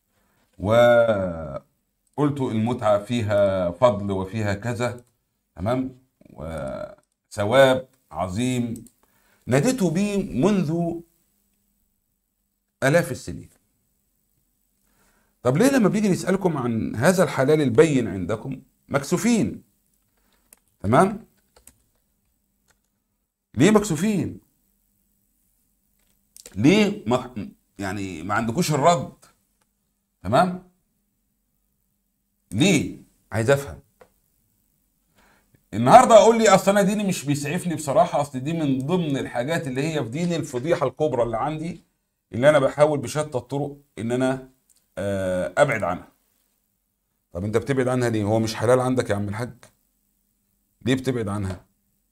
وقلتوا المتعة فيها فضل وفيها كذا، تمام، وثواب عظيم ناديتوا بيه منذ آلاف السنين. طب ليه لما بيجي نسألكم عن هذا الحلال البين عندكم مكسوفين؟ تمام؟ ليه مكسوفين؟ ليه ما يعني ما عندكوش الرد؟ تمام؟ ليه؟ عايز افهم. النهارده اقول لي اصل انا ديني مش بيسعفني بصراحه، اصل دي من ضمن الحاجات اللي هي في ديني الفضيحه الكبرى اللي عندي، اللي انا بحاول بشتى الطرق ان انا ابعد عنها. طب انت بتبعد عنها ليه؟ هو مش حلال عندك يا عم الحاج؟ ليه بتبعد عنها؟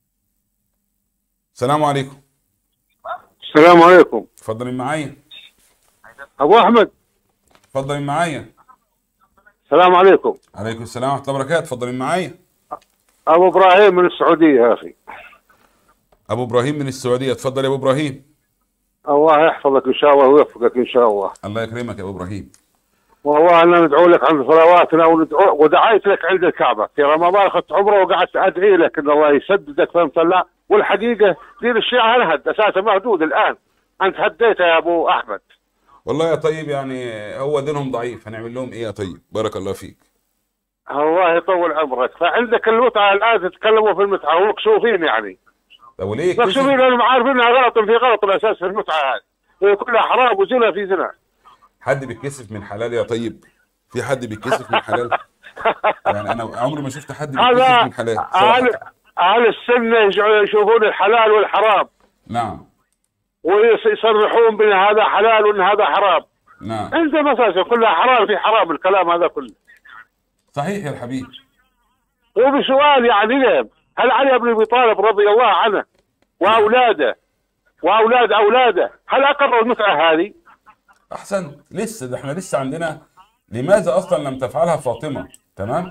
السلام عليكم. السلام عليكم. اتفضل معايا. ابو احمد. اتفضل معايا. السلام عليكم. عليكم السلام ورحمه الله وبركاته. اتفضل معايا. ابو ابراهيم من السعوديه يا اخي. ابو ابراهيم من السعوديه. اتفضل يا ابو ابراهيم. الله يحفظك ان شاء الله ويوفقك ان شاء الله. الله يكرمك يا ابو ابراهيم. والله انا ندعو لك عند صلواتنا وندعو ودعيت لك عند الكعبه في رمضان، اخذت عمره وقعدت ادعي لك ان الله يسددك، فهمت الله؟ والحقيقه دين الشيعه انهد اساسا مهدود الان، انت هديته يا ابو احمد. والله يا طيب يعني هو دينهم ضعيف، هنعمل لهم ايه يا طيب؟ بارك الله فيك. الله يطول عمرك. فعندك المتعه الان تتكلموا في المتعه ومكسوفين يعني. طب وليه مكسوفين لانهم عارفين انها غلط في غلط الاساس في المتعه هذه، هي كلها حرام وزنا في زنا. حد بيتكسف من حلال يا طيب؟ في حد بيتكسف من حلال؟ يعني انا عمري ما شفت حد بيتكسف من حلال. اهل اهل السنه يشوفون الحلال والحرام. نعم. ويصرحون بان هذا حلال وان هذا حرام. نعم. عندهم اساسا كلها حرام في حرام الكلام هذا كله. صحيح يا الحبيب. وبسؤال يعني لهم، هل علي بن ابي طالب رضي الله عنه واولاده واولاد اولاده هل اقروا المتعه هذه؟ احسن. لسه ده احنا لسه عندنا لماذا اصلا لم تفعلها فاطمه؟ تمام؟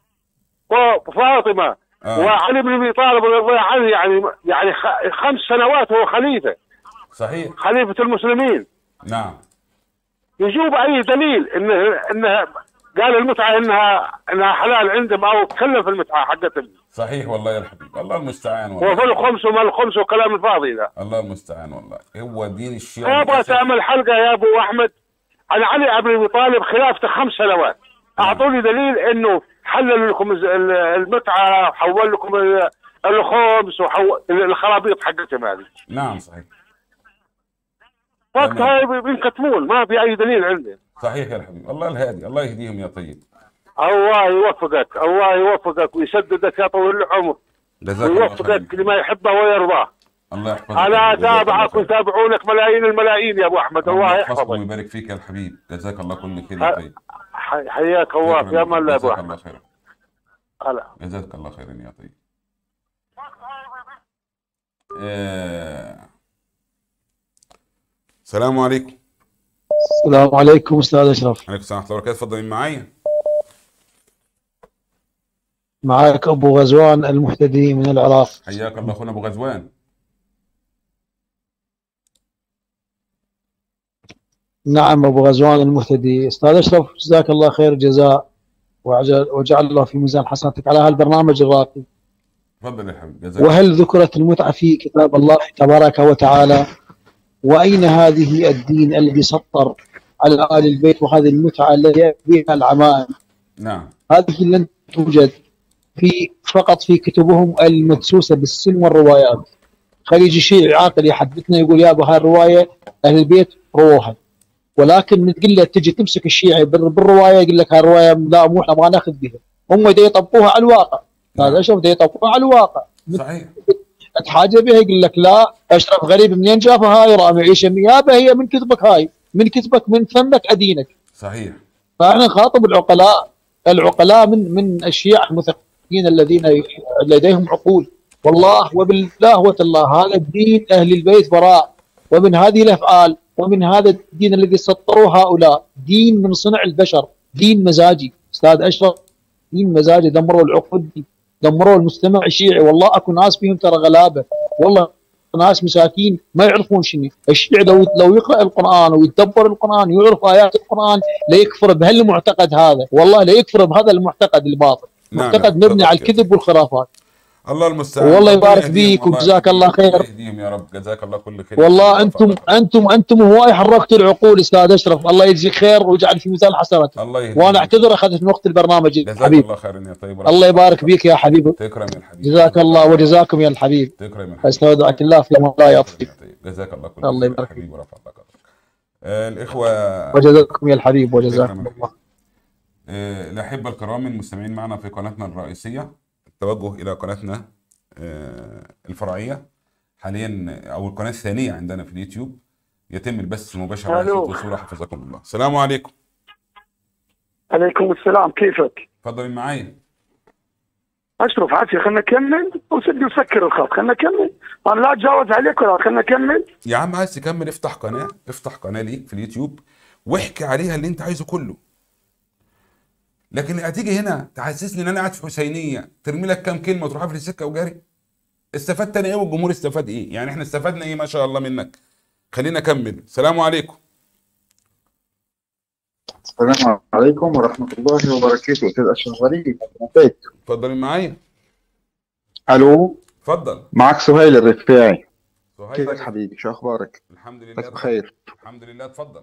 فاطمه آه. وعلي بن ابي طالب رضي الله عنه يعني يعني خمس سنوات هو خليفه. صحيح. خليفه المسلمين. نعم. يجوب اي دليل انه انه قال المتعه انها انها حلال عندهم او تكلم في المتعه حقتهم. صحيح والله يا الحبيب. الله المستعان والله. وفي الخمس وما الخمس وكلام الفاضي ذا. الله المستعان والله. هو دين الشيعة. ابغى تعمل حلقه يا ابو احمد عن علي بن ابي طالب خلافته خمس سنوات. اعطوني دليل انه حلل لكم المتعه وحول لكم الخمس وحول الخرابيط حقتهم هذه. نعم صحيح. وقتها بينكتمون ما في اي دليل عندهم. صحيح يا الحبيب. الله الهادي. الله يهديهم يا طيب. الله يوفقك. الله يوفقك ويسددك يا طويل العمر. جزاك الله خير. ويوفقك لما يحبه ويرضاه. الله يحفظك. انا اتابعك ويتابعونك ملايين الملايين يا ابو احمد. الله يحفظك ويبارك فيك يا الحبيب. جزاك الله كل خير يا طيب. حياك الله في امان الله يا ابو احمد. جزاك الله خيرا. جزاك الله خيرا يا طيب. آه... السلام عليكم. السلام عليكم استاذ اشرف. عليكم السلام ورحمه الله وبركاته. اتفضل. مين معايا؟ معك ابو غزوان المحتدي من العراق. حياك الله اخونا ابو غزوان. نعم ابو غزوان المحتدي. استاذ اشرف جزاك الله خير جزاء وجعل, وجعل الله في ميزان حسناتك على هالبرنامج الراقي. تفضل يا حبيبي. جزاك. وهل ذكرت المتعه في كتاب الله تبارك وتعالى؟ واين هذه الدين الذي سطر على آل البيت وهذه المتعه التي بها العمائم؟ نعم. هذه لن توجد في فقط في كتبهم المدسوسه بالسن والروايات. خليجي شيعي عاقل يحدثنا يقول يابا هاي الروايه اهل البيت روها، ولكن من تقول له تجي تمسك الشيعي بالروايه يقول لك هاي الروايه لا مو احنا ما ناخذ بها، هم يدي يطبقوها على الواقع. هذا اشرف يدي يطبقوها على الواقع. صحيح. اتحاجى بها يقول لك لا اشرف غريب منين جابها هاي رامي عيشه يابا هي من كتبك هاي من كتبك من فمك ادينك. صحيح. فاحنا نخاطب العقلاء العقلاء من من الشيعة المثقفين الذين لديهم عقول. والله وبالله وتالله هذا الدين اهل البيت براء، ومن هذه الافعال ومن هذا الدين الذي سطروه هؤلاء دين من صنع البشر، دين مزاجي استاذ اشرف، دين مزاجي. دمروا العقول، دمروا المجتمع الشيعي. والله اكو ناس فيهم ترى غلابه، والله ناس مساكين ما يعرفون شنو الشيعي. لو لو يقرا القران ويتدبر القران ويعرف ايات القران لا يكفر بهالمعتقد هذا، والله لا يكفر بهذا المعتقد الباطل. نعم. معتقد مبني على الكذب والخرافات. الله المستعان. والله يبارك فيك وجزاك الله خير. الله يهديهم يا رب. جزاك الله كل خير. والله انتم انتم انتم هواي حركتوا العقول استاذ اشرف، الله يجزيك خير ويجعل في ميزان حسناتك. الله يهديك. وانا اعتذر اخذت من وقت البرنامج جزاك حبيبي. الله خير يا طيب. الله يبارك فيك يا حبيبي. تكرم يا الحبيب. جزاك الله وجزاكم يا الحبيب. تكرم يا الحبيب. استودعك الله في امان الله يعطيك. جزاك الله كل الله خير يبارك حبيبي ورفع الله قدرك. آه الاخوه وجزاكم يا الحبيب وجزاكم الله. آه الاحبه الكرام المستمعين معنا في قناتنا الرئيسيه، التوجه الى قناتنا آه الفرعيه حاليا او القناه الثانيه عندنا في اليوتيوب، يتم البث المباشر على صوت وصوره حفظكم الله. السلام عليكم. عليكم السلام، كيفك؟ تفضل معايا. اشرف عافيه، خلينا نكمل وسدي وسكر الخط، خلينا نكمل. انا لا اتجاوز عليك ولا، خلينا نكمل. يا عم عايز تكمل افتح قناه، افتح قناه ليك في اليوتيوب واحكي عليها اللي انت عايزه كله. لكن هتيجي هنا تحسسني ان انا قاعد في حسينيه ترمي لك كام كلمه وتروح في السكه وجاري. استفدت انا ايه والجمهور استفاد ايه؟ يعني احنا استفدنا ايه ما شاء الله منك؟ خلينا نكمل. السلام عليكم. السلام عليكم ورحمة الله وبركاته. أستاذ أشرف غريب. اتفضل معايا. ألو. اتفضل. معك سهيل الرفاعي. سهيل. كيفك حبيبي؟ شو أخبارك؟ الحمد لله بخير. الحمد لله. اتفضل.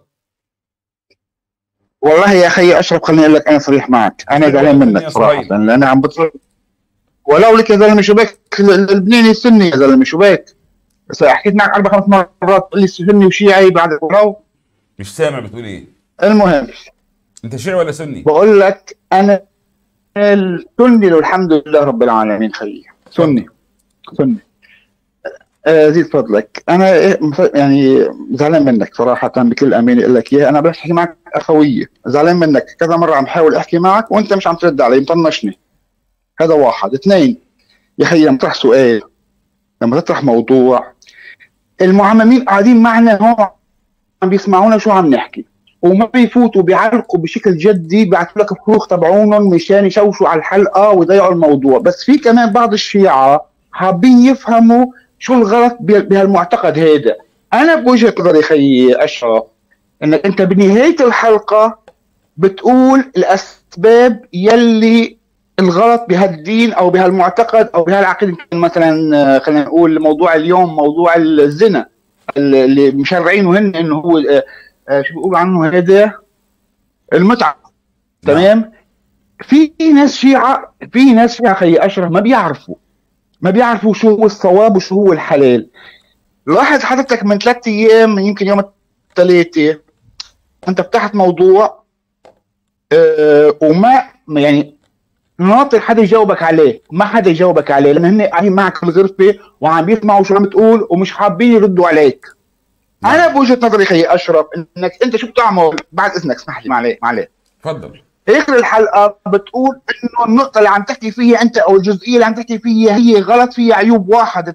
والله يا أخي أشرف خليني أقول لك أنا صريح معك، أنا زعلان منك صراحة لأن أنا عم بطلب ولو لك يا زلمة شو بك البنيني السني يا زلمة شو بك؟ بس حكيت معك أربع خمس مرات تقول لي سني وشيعي بعد ولو مش سامع بتقول إيه؟ المهم انت شيعي ولا سني؟ بقول لك انا السني والحمد لله رب العالمين خيي سني سني. آه زيد فضلك انا يعني زعلان منك صراحه بكل امانه اقول لك اياها، انا بحكي معك اخويه، زعلان منك كذا مره عم بحاول احكي معك وانت مش عم ترد علي مطنشني. هذا واحد. اثنين يا خيي لما تطرح سؤال لما تطرح موضوع المعممين قاعدين معنا هون عم بيسمعونا شو عم نحكي وما بيفوتوا بيعلقوا بشكل جدي، بيعطوا لك الفروخ تبعونهم مشان يشوشوا على الحلقه ويضيعوا الموضوع. بس في كمان بعض الشيعه حابين يفهموا شو الغلط بهالمعتقد هذا. انا بوجهه نظري خيي اشرف انك انت بنهايه الحلقه بتقول الاسباب يلي الغلط بهالدين او بهالمعتقد او بهالعقيده. مثلا خلينا نقول موضوع اليوم موضوع الزنا اللي مشرعينه هن انه هو آه شو بيقولوا عنه هذا المتعه. تمام. في ناس شيعه في ناس شيعه خي اشرف ما بيعرفوا ما بيعرفوا شو هو الصواب وشو هو الحلال. لاحظ حضرتك من ثلاث ايام يمكن يوم الثلاثاء انت فتحت موضوع آه وما يعني ناطر حدا يجاوبك عليه، ما حدا يجاوبك عليه لان هن قاعدين معك في الغرفه وعم بيسمعوا شو عم تقول ومش حابين يردوا عليك. انا بوجهه نظري خي اشرف انك انت شو بتعمل بعد اذنك اسمح لي معليه معليه تفضل. اخر الحلقه بتقول انه النقطه اللي عم تحكي فيها انت او الجزئيه اللي عم تحكي فيها هي غلط، فيها عيوب واحد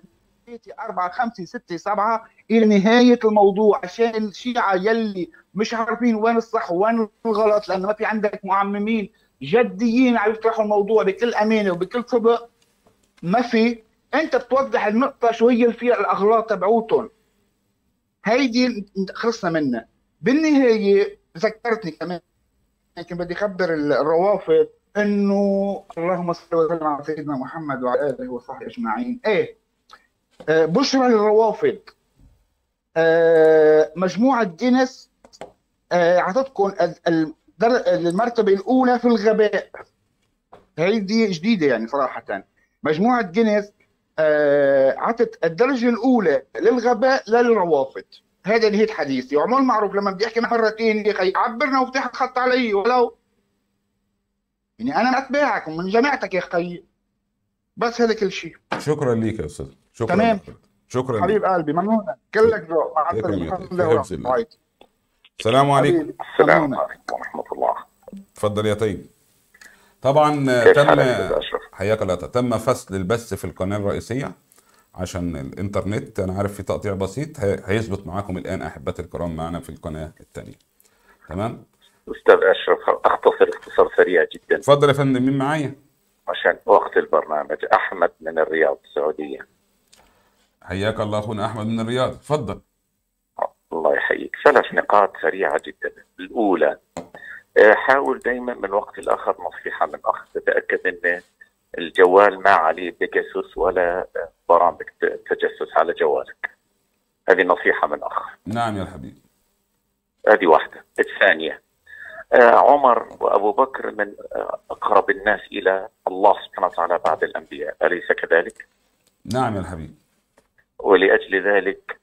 أربعة خمسة ستة سبعة إلى نهاية الموضوع، عشان الشيعة يلي مش عارفين وين الصح وين الغلط، لأنه ما في عندك معممين جديين عم يطرحوا الموضوع بكل أمانة وبكل صدق. ما في، أنت بتوضح النقطة شو هي فيها الأغلاط تبعوتهم، هيدي خلصنا منها. بالنهاية ذكرتني كمان، يمكن بدي أخبر الروافض إنه اللهم صل وسلم على سيدنا محمد وعلى آله وصحبه أجمعين. إيه آه بشرى للروافض، آه مجموعة جينيس آه أعطتكم المرتبة الأولى في الغباء، هيدي جديدة يعني صراحة. مجموعة جينيس آه عطت الدرجة الأولى للغباء للروافض. هذا نهاية حديثي، وعمول معروف لما بدي أحكي مرتين يا أخي عبرنا وافتح الخط علي، ولو يعني أنا أتباعك ومن جماعتك يا أخي، بس هذا كل شيء. شكرا ليك يا استاذ، شكرا. تمام، شكرا حبيب ليك. قلبي، ممنون كلك ذوق. مع يكرم السلامة. يديك. في حفظ الله. رايت. السلام عليكم. حبيبي. السلام ممنونة. عليكم ورحمة الله. اتفضل يا طيب. طبعا كيف تم حالك أستاذ أشرف؟ حياك الله. تم فصل البث في القناة الرئيسية عشان الانترنت، انا عارف في تقطيع بسيط، هي- هيثبت معاكم الان احبتي الكرام معنا في القناة الثانية. تمام؟ أستاذ أشرف، أختصر اختصار سريع جدا اتفضل يا فندم، مين معايا؟ عشان وقت البرنامج. أحمد من الرياض السعودية. حياك الله اخونا احمد من الرياض، اتفضل. الله يحييك. ثلاث نقاط سريعة جدا. الأولى، آه، حاول دائما من وقت لآخر، نصيحة من أخ، تتأكد أن الجوال ما عليه بيجاسوس ولا آه، برامج ت- تجسس على جوالك. هذه نصيحة من أخ. نعم يا حبيبي. هذه واحدة. الثانية، آه، عمر وأبو بكر من آه، أقرب الناس إلى الله سبحانه وتعالى بعد الأنبياء، أليس كذلك؟ نعم يا حبيبي. ولأجل ذلك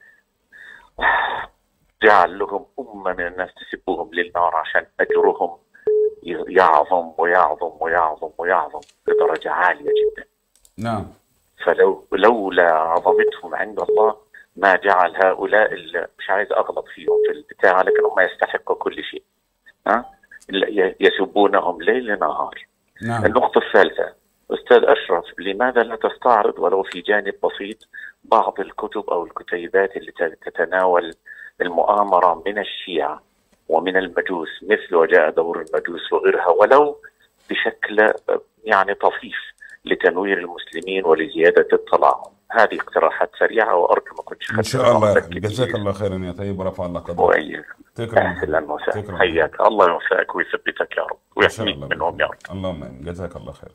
جعل لهم أمة من الناس تسبهم للنار عشان أجرهم يعظم ويعظم ويعظم ويعظم بدرجة عالية جدا. نعم. فلو لولا عظمتهم عند الله ما جعل هؤلاء، مش عايز أغلط فيهم في البتاع، لكن هم يستحقوا كل شيء. ها؟ يسبونهم ليل نهار. نعم. النقطة الثالثة، أستاذ أشرف، لماذا لا تستعرض ولو في جانب بسيط بعض الكتب أو الكتيبات اللي تتناول المؤامرة من الشيعة ومن المجوس، مثل وجاء دور المجوس وغيرها، ولو بشكل يعني طفيف لتنوير المسلمين ولزيادة اطلاعهم. هذه اقتراحات سريعة وأرجو ما كنتش ان شاء الله يا حبيبي. جزاك الله خيرا يا طيب ورفع الله قدرك. وإياك. تكرم. أهلا وسهلا. تكرم. حياك الله، يوفقك ويثبتك يا رب إن شاء ويحميك الله. منهم يا رب. اللهم امين. جزاك الله خير.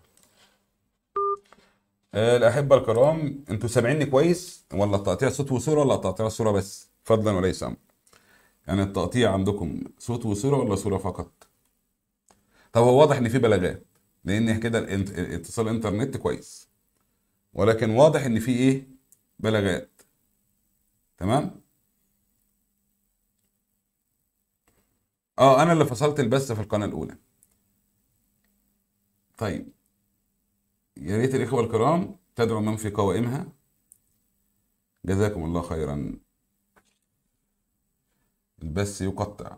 آه، الأحبة الكرام، انتوا سامعيني كويس ولا التقطيع صوت وصورة ولا تقطيع صورة بس؟ فضلا وليس امرا. يعني التقطيع عندكم صوت وصورة ولا صورة فقط؟ طب هو واضح ان في بلاغات، لان كده الانت- اتصال الانترنت كويس، ولكن واضح ان في ايه؟ بلاغات. تمام؟ اه انا اللي فصلت البث في القناة الأولى. طيب، يا ريت الإخوة الكرام تدعو من في قوائمها. جزاكم الله خيرا. البث يقطع.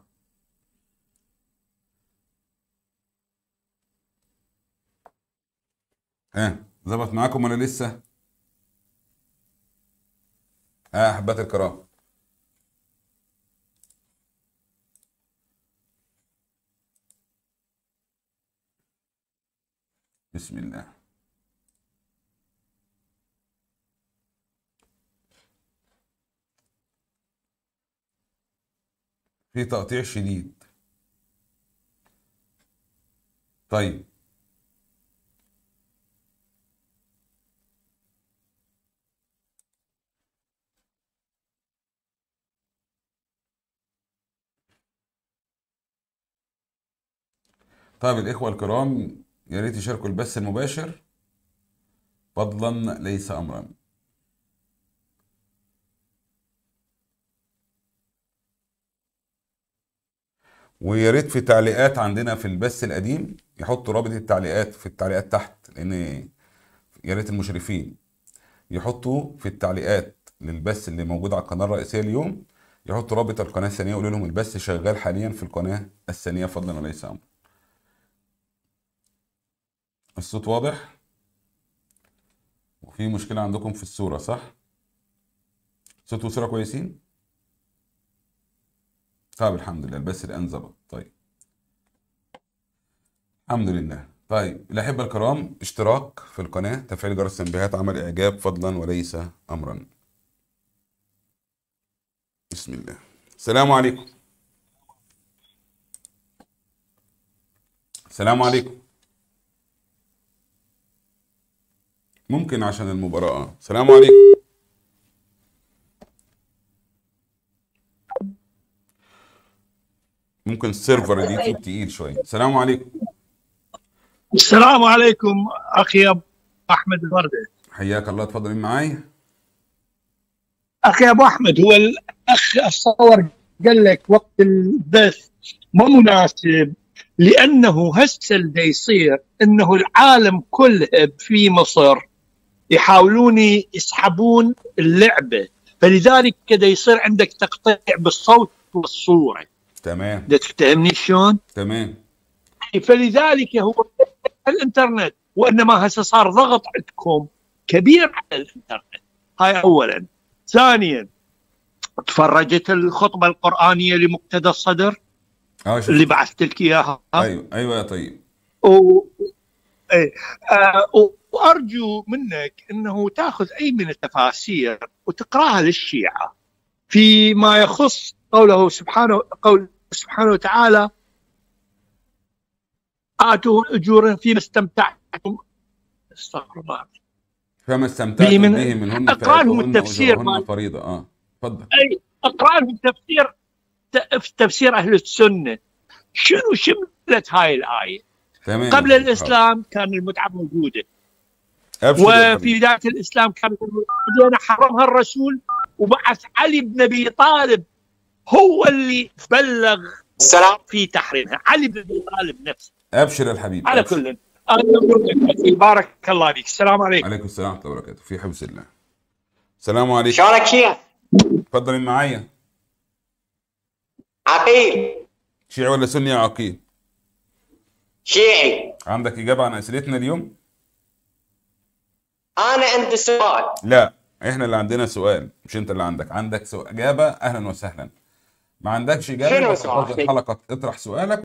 ها ظبط معاكم ولا لسه؟ ها أحبتي الكرام. بسم الله. في تقطيع شديد. طيب، طيب الإخوة الكرام، يا ريت يشاركوا البث المباشر فضلا ليس أمرا. ويا ريت في تعليقات عندنا في البث القديم يحطوا رابط التعليقات في التعليقات تحت، لأن يا ريت المشرفين يحطوا في التعليقات للبث اللي موجود على القناة الرئيسية اليوم، يحطوا رابط القناة الثانية ويقولوا لهم البث شغال حاليا في القناة الثانية فضلا وليس أمرا. الصوت واضح؟ وفي مشكلة عندكم في الصورة صح؟ صوت وصورة كويسين؟ طيب الحمد لله، بس الآن ظبط. طيب الحمد لله. طيب الأحبة الكرام، اشتراك في القناة، تفعيل جرس التنبيهات، عمل إعجاب فضلا وليس أمرا. بسم الله. السلام عليكم. السلام عليكم. ممكن عشان المباراة. السلام عليكم. ممكن السيرفر اليوتيوب تقيل شوية. السلام عليكم. السلام عليكم اخي ابو احمد الوردة. حياك الله، اتفضل. مين معايا؟ اخي ابو احمد، هو الاخ الصور قال لك وقت البث ما مناسب، لانه هسه اللي يصير انه العالم كله في مصر يحاولون يسحبون اللعبه، فلذلك كذا يصير عندك تقطيع بالصوت والصوره. تمام. ده تفهمني شلون؟ تمام. فلذلك هو الانترنت، وانما هسه صار ضغط عندكم كبير على الانترنت. هاي اولا. ثانيا، تفرجت الخطبه القرانيه لمقتدى الصدر اه شفت. اللي بعثت لك اياها؟ ايوه ايوه يا طيب. و... ايه. آه وارجو منك انه تاخذ اي من التفاسير وتقراها للشيعه فيما يخص قوله سبحانه قول سبحانه وتعالى: آتوا أجورا فيما استمتعتم. استغفر الله. فما استمتعتم من... به منهن أقرأ التفسير مال فريضة. اه تفضل. أي أقرأ التفسير في تفسير أهل السنة شنو شملت هاي الآية. تمام. قبل الإسلام كان المتعة موجودة، وفي بداية الإسلام كانت المتعة حرمها الرسول، وبعث علي بن أبي طالب هو اللي بلغ السلام في تحريمها. علي بن أبي طالب نفسه. ابشر يا الحبيب. على كل بارك الله فيك. السلام عليكم. عليكم السلام ورحمه الله وبركاته. في حفظ الله. السلام عليكم. شلونك شيخ؟ تفضل. معايا عقيل. شيعي ولا سني يا عقيل؟ شيعي. عندك اجابه عن اسئلتنا اليوم؟ انا عندي سؤال. لا، احنا اللي عندنا سؤال، مش انت اللي عندك. عندك سؤال اجابه، اهلا وسهلا. ما عندكش اجابه، شنو سؤال؟ الحلقه اطرح سؤالك